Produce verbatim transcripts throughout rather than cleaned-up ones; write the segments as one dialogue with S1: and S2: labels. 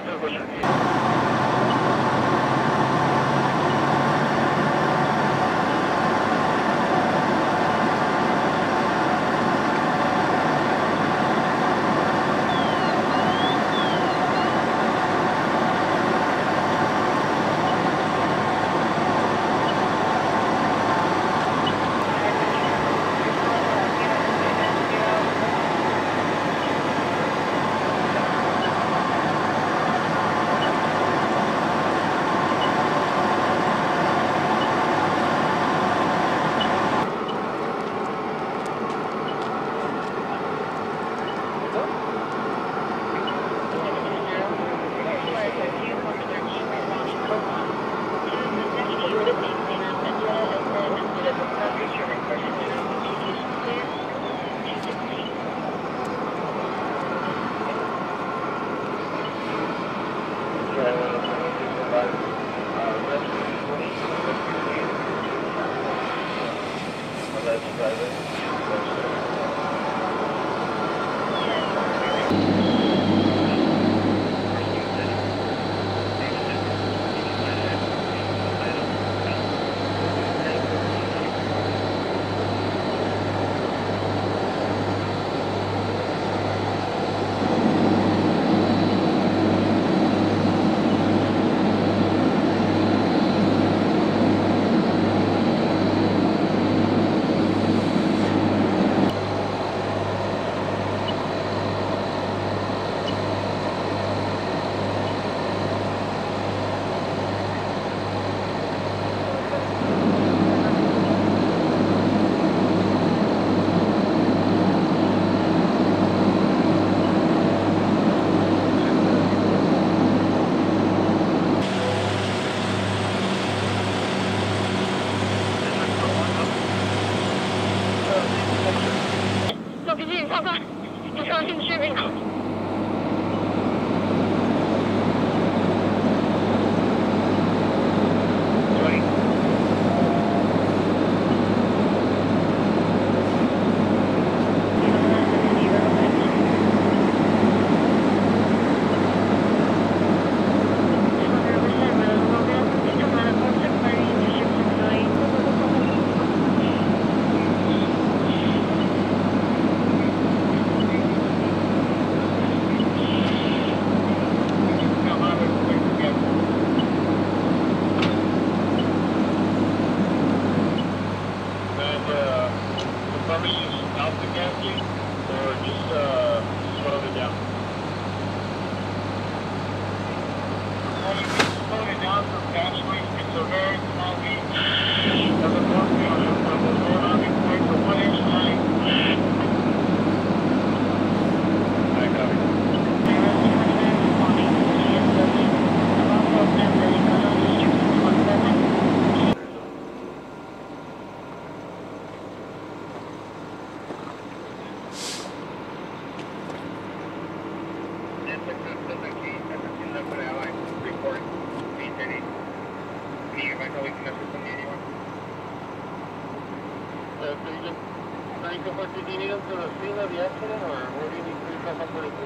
S1: Did you need them to the scene of the accident, or where do you need to come up with it?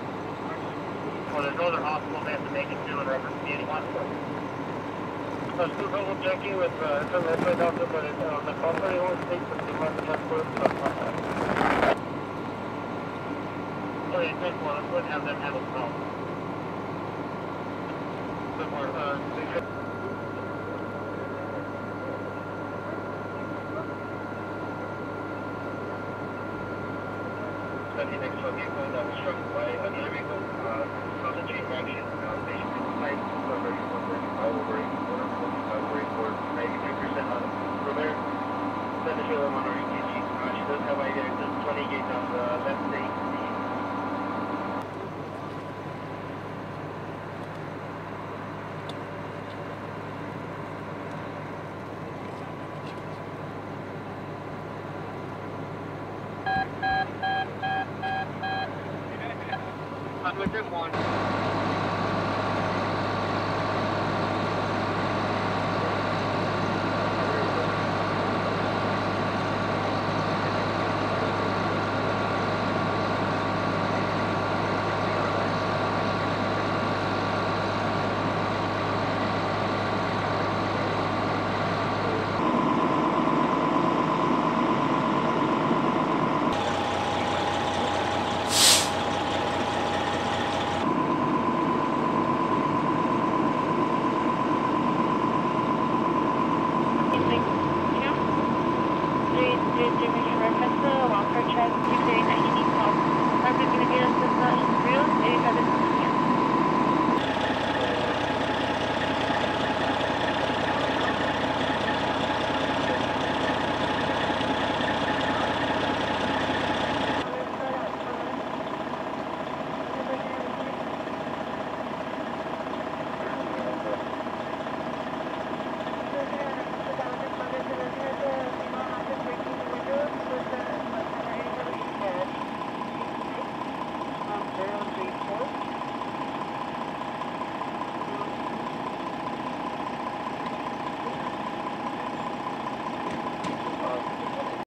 S1: Well, there's no other hospital they have to make it to in reference to any hospital. I was still double checking with uh, some Medway doctor, but it, uh, the company only takes the two months to transport to the hospital. Oh, yeah, take one. Let's go ahead and have them handle the problem. Good more, uh, they should... Study next to a vehicle that was struck by another vehicle, uh, on the chain reaction, uh, patient is like, over thirty-five over eight, forty-five over eight, for ninety-three percent on from there. Send the show them on our E K G. Uh, she does have either twenty gauge on the left side. I'm with them one.